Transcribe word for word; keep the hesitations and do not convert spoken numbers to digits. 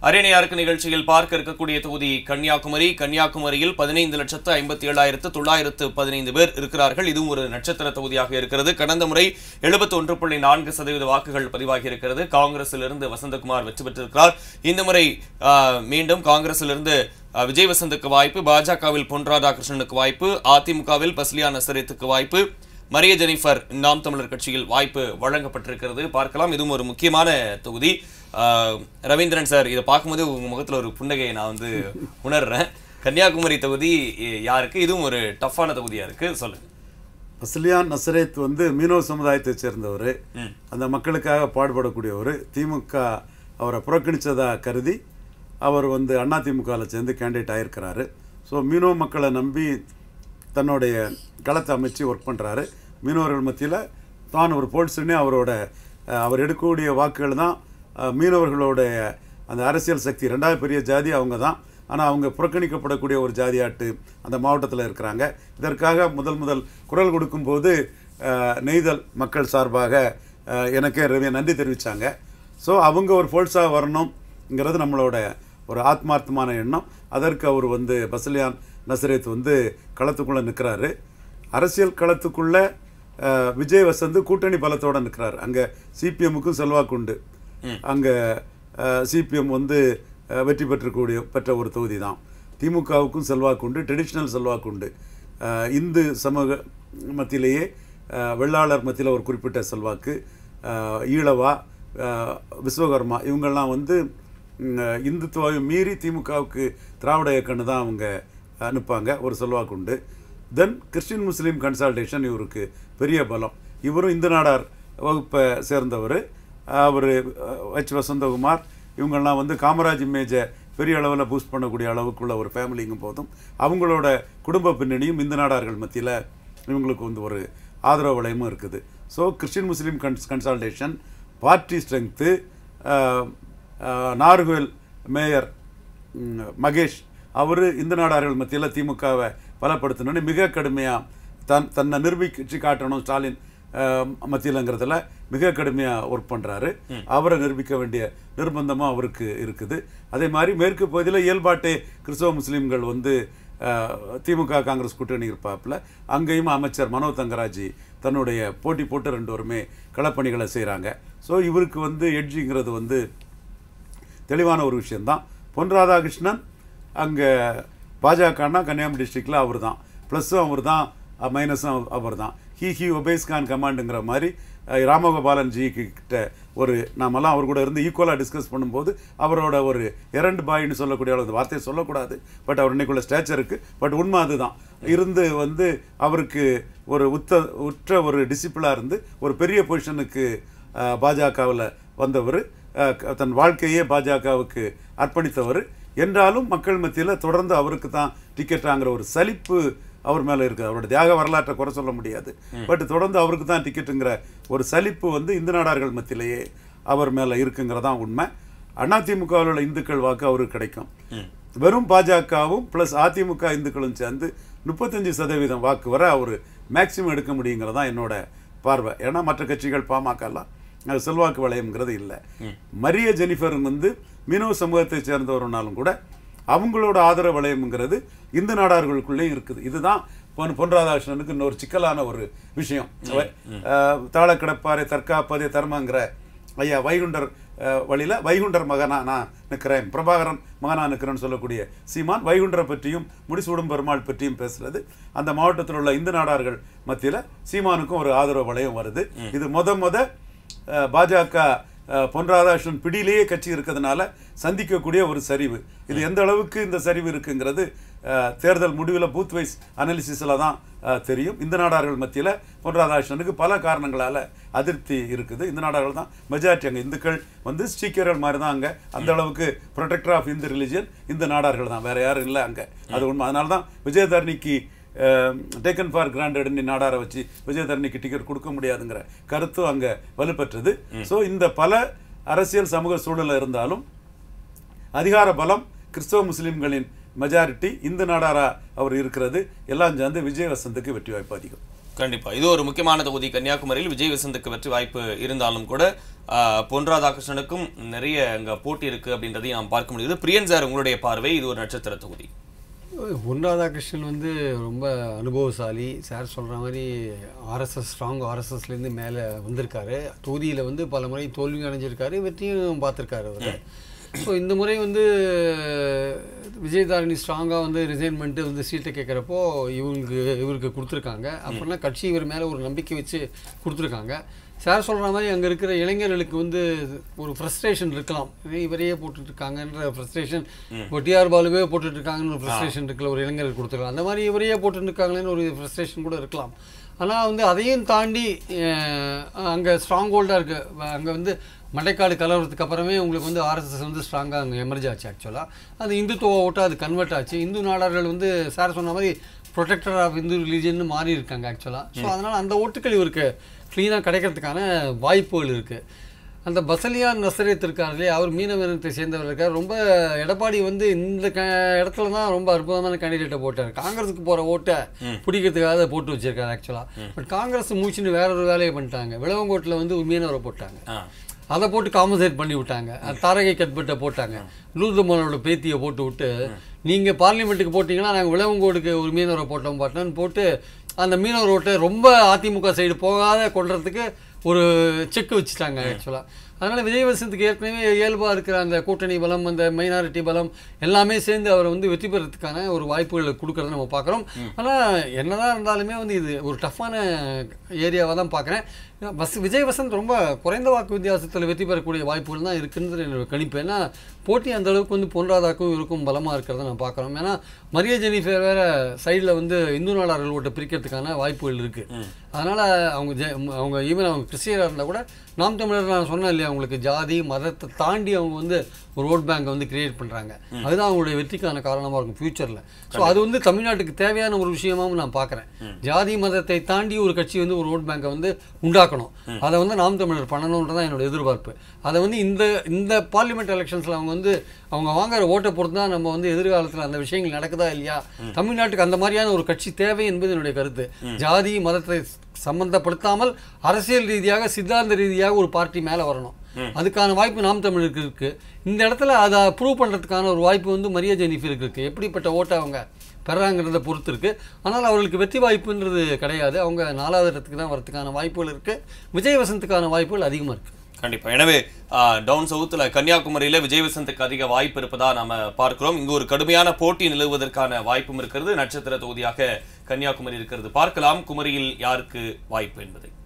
அரியணையாருக்கு நிகழ்ச்சியில் பார்க்க இருக்கக்கூடிய தொகுதி கன்னியாகுமரி. கன்னியாகுமரியில் பதினைந்து லட்சத்து ஐம்பத்தி ஏழாயிரத்து தொள்ளாயிரத்து பதினைந்து பேர் இருக்கிறார்கள். இதுவும் ஒரு நட்சத்திர தொகுதியாக இருக்கிறது. கடந்த முறை எழுபத்தி ஒன்று புள்ளி நான்கு சதவீத வாக்குகள் பதிவாகி இருக்கிறது. காங்கிரசிலிருந்து வசந்தகுமார் வெற்றி பெற்றிருக்கிறார். இந்த முறை மீண்டும் காங்கிரசிலிருந்து விஜய் வசந்துக்கு வாய்ப்பு, பாஜகவில் பொன் ராதாகிருஷ்ணனுக்கு வாய்ப்பு, அதிமுகவில் பஸ்லியா நசரத்துக்கு வாய்ப்பு, மரிய ஜெனிஃபர் நாம் தமிழர் கட்சியில் வாய்ப்பு வழங்கப்பட்டிருக்கிறது. பார்க்கலாம், இதுவும் ஒரு முக்கியமான தொகுதி. ரவீந்திரன் சார், இதை பார்க்கும்போது உங்க முகத்துல ஒரு புன்னகையை நான் வந்து உணர்றேன். கன்னியாகுமரி தொகுதி யாருக்கு? இதுவும் ஒரு டஃப்பான தொகுதியா இருக்கு, சொல்லுங்க. பஸ்லியா நசரத் வந்து மீனவ சமுதாயத்தை சேர்ந்தவர், அந்த மக்களுக்காக பாடுபடக்கூடியவர். திமுக அவரை புறக்கணிச்சதா கருதி அவர் வந்து அதிமுகவில் சேர்ந்து கேண்டிடேட் ஆகிருக்கிறாரு. ஸோ மீனவ மக்களை நம்பி தன்னுடைய களத்தை அமைச்சு ஒர்க் பண்ணுறாரு. மீனவர்கள் மத்தியில் தான் ஒரு போல்ஸ்னே அவரோட அவர் எடுக்கக்கூடிய வாக்குகள் தான் மீனவர்களுடைய அந்த அரசியல் சக்தி. ரெண்டாவது பெரிய ஜாதி அவங்க தான். ஆனால் அவங்க புறக்கணிக்கப்படக்கூடிய ஒரு ஜாதியாட்டு அந்த மாவட்டத்தில் இருக்கிறாங்க. இதற்காக முதல் முதல் குரல் கொடுக்கும்போது நெய்தல் மக்கள் சார்பாக எனக்கே நன்றி தெரிவித்தாங்க. ஸோ அவங்க ஒரு ஃபோல்ஸாக வரணுங்கிறது நம்மளோட ஒரு ஆத்மார்த்தமான எண்ணம். அதற்கு அவர் வந்து பஸ்லியான் நசரத் வந்து களத்துக்குள்ளே நிற்கிறாரு. அரசியல் களத்துக்குள்ளே விஜய் வசந்த் கூட்டணி பலத்தோடு நிற்கிறார். அங்கே சிபிஎம்முக்கும் செல்வாக்கு உண்டு. அங்கே சிபிஎம் வந்து வெற்றி பெற்றக்கூடிய பெற்ற ஒரு தொகுதி தான். திமுகவுக்கும் செல்வாக்கு உண்டு, ட்ரெடிஷ்னல் செல்வாக்கு உண்டு. இந்து சமூக மத்தியிலேயே வெள்ளாளர் மத்தியில் ஒரு குறிப்பிட்ட செல்வாக்கு, ஈழவா, விஸ்வகர்மா இவங்கெல்லாம் வந்து இந்துத்துவாவை மீறி திமுகவுக்கு திராவிட இயக்கன்னு தான் அவங்க அனுப்பாங்க, ஒரு செல்வாக்கு உண்டு. தென் கிறிஸ்டின் முஸ்லீம் கன்சால்டேஷன் இவருக்கு பெரிய பலம். இவரும் இந்து நாடார் வகுப்பை சேர்ந்தவர். அவர் ஹெச் வசந்தகுமார் இவங்கெல்லாம் வந்து காமராஜ் இமேஜை பெரிய அளவில் பூஸ்ட் பண்ணக்கூடிய அளவுக்குள்ள ஒரு ஃபேமிலிங்கும் போதும் அவங்களோட குடும்ப பின்னணியும் இந்து நாடார்கள் மத்தியில் இவங்களுக்கு வந்து ஒரு ஆதரவு வளையமும் இருக்குது. So Christian Muslim cons consultation party strength. Nagercoil mayor Mahesh அவர் இந்து நாடார்கள் மத்தியில் திமுகவை பலப்படுத்தணும்னு மிக கடுமையாக தன் தன்னை நிரூபிச்சு காட்டணும் ஸ்டாலின் மத்தியிலங்கிறதுல மிக கடுமையாக ஒர்க் பண்ணுறாரு. அவரை நிரூபிக்க வேண்டிய நிர்பந்தமும் அவருக்கு இருக்குது. அதே மாதிரி மேற்கு பகுதியில் இயல்பாட்டே கிறிஸ்தவ முஸ்லீம்கள் வந்து திமுக காங்கிரஸ் கூட்டணி இருப்பாப்பில் அங்கேயும் அமைச்சர் மனோ தங்கராஜ் தன்னுடைய போட்டி போட்டு ரெண்டு பேருமே களப்பணிகளை செய்கிறாங்க. ஸோ இவருக்கு வந்து எட்ஜிங்கிறது வந்து தெளிவான ஒரு விஷயந்தான். பொன் ராதாகிருஷ்ணன் அங்கே பாஜகன்னா கன்னியாகுமரி டிஸ்ட்ரிக்டில் அவர் தான், ப்ளஸ்ஸும் அவர் தான், மைனஸும் அவர் தான். ஹி ஹி ஒபேஸ் கான் கமாண்டுங்கிற மாதிரி ராமகோபாலன் ஜி கிட்ட ஒரு நாமெல்லாம் அவர் கூட இருந்து ஈக்குவலாக டிஸ்கஸ் பண்ணும்போது அவரோட ஒரு எரண்ட் பாயின்னு சொல்லக்கூடிய அளவு வார்த்தையை சொல்லக்கூடாது, பட் அவர் இன்னைக்குள்ள ஸ்டேச்சருக்கு பட் உண்மை அதுதான் இருந்து வந்து அவருக்கு ஒரு உத்த உற்ற ஒரு டிசிப்ளாக இருந்து ஒரு பெரிய பொசிஷனுக்கு பாஜகவில் வந்தவர், தன் வாழ்க்கையே பாஜகவுக்கு அர்ப்பணித்தவர். என்றாலும் மக்கள் மத்தியில் தொடர்ந்து அவருக்கு தான் டிக்கெட் வாங்குற ஒரு சலிப்பு அவர் மேலே இருக்குது. அவரோட தியாக வரலாற்றை குறை சொல்ல முடியாது, பட் தொடர்ந்து அவருக்கு தான் டிக்கெட்டுங்கிற ஒரு சலிப்பு வந்து இந்து நாடார்கள் மத்தியிலேயே அவர் மேலே இருக்குங்கிறதான் உண்மை. அதிமுகவில் உள்ள இந்துக்கள் வாக்கு அவருக்கு கிடைக்கும். வெறும் பாஜகவும் ப்ளஸ் அதிமுக இந்துக்களும் சேர்ந்து முப்பத்தஞ்சு சதவீதம் வாக்கு வர அவர் மேக்சிமம் எடுக்க முடியுங்கிறதான் என்னோட பார்வை. ஏன்னா மற்ற கட்சிகள் பாமகலாம் செல்வாக்கு வளையம்ங்கிறது இல்லை. மரிய ஜெனிஃபர் வந்து மீனவ சமூகத்தை சேர்ந்தவர்னாலும் கூட அவங்களோட ஆதரவு வளையம்ங்கிறது இந்து நாடார்களுக்குள்ளேயும் இருக்குது. இதுதான் பொன் பொன் ராதாகிருஷ்ணனுக்கு இன்னொரு சிக்கலான ஒரு விஷயம். தாழ கிடப்பாரை தற்காப்பதே தர்மங்கிற ஐயா வைகுண்டர் வழியில் வைகுண்டர் மகனா நான் நிற்கிறேன், பிரபாகரன் மகனா நிற்கிறேன்னு சொல்லக்கூடிய சீமான் வைகுண்டரை பற்றியும் முடிசூடும் பெருமாள் பற்றியும் பேசுறது அந்த மாவட்டத்தில் உள்ள இந்து நாடார்கள் மத்தியில் சீமானுக்கும் ஒரு ஆதரவு வளையம் வருது. இது முத முத பாஜக பொன் ராதாகிருஷ்ணன் பிடியிலேயே கட்சி இருக்கிறதுனால சந்திக்கக்கூடிய ஒரு சரிவு. இது எந்த அளவுக்கு இந்த சரிவு இருக்குங்கிறது தேர்தல் முடிவில் பூத் வைஸ் அனாலிசிஸில் தான் தெரியும். இந்த நாடார்கள் மத்தியில் பொன் ராதாகிருஷ்ணனுக்கு பல காரணங்களால் அதிருப்தி இருக்குது. இந்த நாடார்கள் தான் மெஜாரிட்டி. அங்கே இந்துக்கள் வந்து ஸ்ரீக்கர்கள் மாதிரி தான் அங்கே அந்த அளவுக்கு ப்ரொடெக்டர் ஆஃப் இந்து ரிலிஜியன் இந்த நாடார்கள் தான், வேற யாரும் இல்லை அங்கே. அது உண்மை. அதனால தான் விஜயதரணிக்கு டேக்கன் ஃபார் கிராண்டட்னு நாடாரை வச்சு விஜயதரணிக்கு டிக்கெட் கொடுக்க முடியாதுங்கிற கருத்தும் அங்கே வலுப்பெற்றது. ஸோ இந்த பல அரசியல் சமூக சூழலில் இருந்தாலும் அதிகார பலம் கிறிஸ்தவ முஸ்லீம்களின் மெஜாரிட்டி இந்து நாடாரா அவர் இருக்கிறது எல்லாம் சேர்ந்து விஜய் வசந்துக்கு வெற்றி வாய்ப்பு அதிகம். கண்டிப்பா இது ஒரு முக்கியமான தொகுதி. கன்னியாகுமரியில் விஜய் வசந்துக்கு வெற்றி வாய்ப்பு இருந்தாலும் கூட பொன் ராதாகிருஷ்ணனுக்கும் நிறைய அங்க போட்டி இருக்கு அப்படின்றதையும் நாம் பார்க்க முடியுது. பிரியன் சார், உங்களுடைய பார்வை, இது ஒரு நட்சத்திர தொகுதி. பொன் ராதாகிருஷ்ணன் வந்து ரொம்ப அனுபவசாலி. சார் சொல்கிற மாதிரி ஆர்எஸ்எஸ் ஸ்ட்ராங் ஆர்எஸ்எஸ்லேருந்து மேலே வந்திருக்காரு. தொகுதியில் வந்து பல முறை தோல்வி அடைஞ்சிருக்காரு, வெற்றியும் பார்த்துருக்காரு அவர். ஸோ இந்த முறை வந்து விஜயதாரணி ஸ்ட்ராங்காக வந்து ரிசைன் பண்ணிட்டு வந்து சீட்டை கேட்குறப்போ இவங்களுக்கு இவருக்கு கொடுத்துருக்காங்க. அப்படின்னா கட்சி இவர் மேலே ஒரு நம்பிக்கை வச்சு கொடுத்துருக்காங்க. சார் சொல்கிற மாதிரி அங்கே இருக்கிற இளைஞர்களுக்கு வந்து ஒரு ஃப்ரஸ்ட்ரேஷன் இருக்கலாம். இவரையே போட்டுட்ருக்காங்கன்ற ஃப்ரஸ்ட்ரேஷன், இப்போ டிஆர் பாலுவே போட்டுட்ருக்காங்கன்னு ஒரு ஃப்ரஸ்ட்ரேஷன் இருக்குல்ல, ஒரு இளைஞர்கள் கொடுத்துருக்கலாம். அந்த மாதிரி இவரையே போட்டுருக்காங்களேன்னு ஒரு ஃப்ரஸ்ட்ரேஷன் கூட இருக்கலாம். ஆனால் வந்து அதையும் தாண்டி அங்கே ஸ்ட்ராங் ஹோல்டாக இருக்குது. அங்கே வந்து மண்டைக்காடு கலவரத்துக்கு அப்புறமே உங்களுக்கு வந்து ஆர்எஸ்எஸ் வந்து ஸ்ட்ராங்காக அங்கே எமர்ஜ் ஆச்சு. ஆக்சுவலாக அது இந்துத்துவ ஓட்டாக அது கன்வெர்ட் ஆச்சு. இந்து நாடார்கள் வந்து சார் சொன்ன மாதிரி ப்ரொடெக்டர் ஆஃப் இந்து ரிலீஜன் மாறி இருக்காங்க ஆக்சுவலாக. ஸோ அதனால் அந்த ஓட்டுக்கள் இவருக்கு க்ளீனாக கிடைக்கிறதுக்கான வாய்ப்புகள் இருக்குது. அந்த பசலியான் நசரேத் இருக்காரு, அவர் மீனவனத்தை சேர்ந்தவர் இருக்கார். ரொம்ப எடப்பாடி வந்து இந்த க இடத்துல தான் ரொம்ப அற்புதமான கேண்டிடேட்டை போட்டார். காங்கிரஸுக்கு போகிற ஓட்டை பிடிக்கிறதுக்காக போட்டு வச்சிருக்காரு ஆக்சுவலாக. பட் காங்கிரஸ் மூச்சுன்னு வேற ஒரு வேலையை பண்ணிட்டாங்க. விளவங்கோட்டில் வந்து ஒரு மீனவரை போட்டாங்க, அதை போட்டு காம்பன்சேட் பண்ணி விட்டாங்க. தாரகை கட்பட்டை போட்டாங்க, லூர்துமோனோட பேத்தியை போட்டு விட்டு நீங்கள் பார்லிமெண்ட்டுக்கு போட்டிங்கன்னா நாங்கள் விளவங்கோடுக்கு ஒரு மீனவரை போட்டோம் பாட்டோன்னு போட்டு அந்த மீனவர் ஓட்டை ரொம்ப அதிமுக சைடு போகாத கொள்றதுக்கு ஒரு செக் வச்சுட்டாங்க ஆக்சுவலாக. அதனால் விஜய் வசந்துக்கு ஏற்கனவே இயல்பாக இருக்கிற அந்த கூட்டணி பலம், அந்த மைனாரிட்டி பலம் எல்லாமே சேர்ந்து அவரை வந்து வெற்றி பெறதுக்கான ஒரு வாய்ப்புகளை கொடுக்கறத நம்ம பார்க்குறோம். ஆனால் என்னதான் இருந்தாலுமே வந்து இது ஒரு டஃப்பான ஏரியாவாக தான் பார்க்குறேன். பஸ் விஜய் வசந்த் ரொம்ப குறைந்த வாக்கு வித்தியாசத்தில் வெற்றி பெறக்கூடிய வாய்ப்புகள் தான் இருக்குன்றது என்னோட கணிப்பு. ஏன்னா போட்டி அந்த அளவுக்கு வந்து பொன் ராதாக்கும் இருக்கும் பலமாக இருக்கிறத நான் பார்க்குறோம். ஏன்னா மரிய ஜெனிஃபர் வேறு சைடில் வந்து இந்து நாடார்கள் ஓட்டை பிரிக்கிறதுக்கான வாய்ப்புகள் இருக்குது. அதனால் அவங்க ஜெ அவங்க ஈவன் அவங்க கிறிஸ்டியராக இருந்தால் கூட நாம் தமிழர் நான் சொன்னேன் இல்லையா, அவங்களுக்கு ஜாதி மதத்தை தாண்டி அவங்க வந்து ஒரு ஓட் பேங்கை வந்து கிரியேட் பண்ணுறாங்க. அதுதான் அவங்களுடைய வெற்றிக்கான காரணமாக இருக்கும் ஃபியூச்சரில். ஸோ அது வந்து தமிழ்நாட்டுக்கு தேவையான ஒரு விஷயமாகவும் நான் பார்க்குறேன். ஜாதி மதத்தை தாண்டி ஒரு கட்சி வந்து ஒரு ஓட் பேங்கை வந்து உண்டாக்கணும். அதை வந்து நாம் தமிழர் பண்ணணுன்றதான் என்னோட எதிர்பார்ப்பு. அதை வந்து இந்த இந்த பார்லிமெண்ட் எலெக்ஷன்ஸில் அவங்க வந்து அவங்க வாங்குற ஓட்டை பொறுத்து தான் நம்ம வந்து எதிர்காலத்தில் அந்த விஷயங்கள் நடக்குதா இல்லையா. தமிழ்நாட்டுக்கு அந்த மாதிரியான ஒரு கட்சி தேவை என்பது என்னுடைய கருத்து. ஜாதி மதத்தை சம்பந்தப்படுத்தாமல் அரசியல் ரீதியாக சித்தாந்த ரீதியாக ஒரு பார்ட்டி மேலே வரணும். அதுக்கான வாய்ப்பு நாம் தமிழருக்கு இருக்கு. இந்த இடத்துல அதை ப்ரூவ் பண்ணுறதுக்கான ஒரு வாய்ப்பு வந்து மரிய ஜெனிஃபருக்கு இருக்குது. எப்படிப்பட்ட ஓட்டை அவங்க பெறாங்கிறத பொறுத்து இருக்குது. ஆனால் அவர்களுக்கு வெற்றி வாய்ப்புன்றது கிடையாது. அவங்க நாலாவது இடத்துக்கு தான் வரதுக்கான வாய்ப்புகள் இருக்குது. விஜய் வசந்துக்கான வாய்ப்புகள் அதிகமாக இருக்குது. கண்டிப்பாக. எனவே டவுன் சவுத்தில் கன்னியாகுமரியில் விஜய் வசந்துக்கு அதிக வாய்ப்பு இருப்பதா நம்ம பார்க்கிறோம். இங்கு ஒரு கடுமையான போட்டி நிலவுவதற்கான வாய்ப்பும் இருக்கிறது. நட்சத்திர தொகுதியாக கன்னியாகுமரி இருக்கிறது. பார்க்கலாம் குமரியில் யாருக்கு வாய்ப்பு என்பதை.